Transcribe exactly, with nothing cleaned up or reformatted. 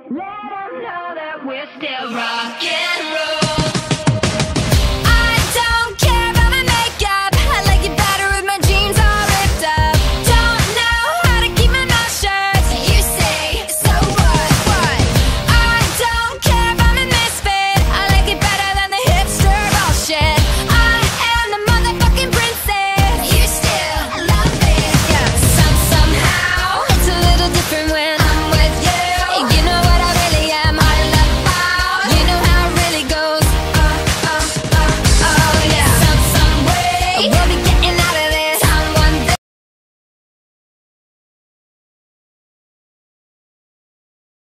Let 'em know that we're still rock and roll.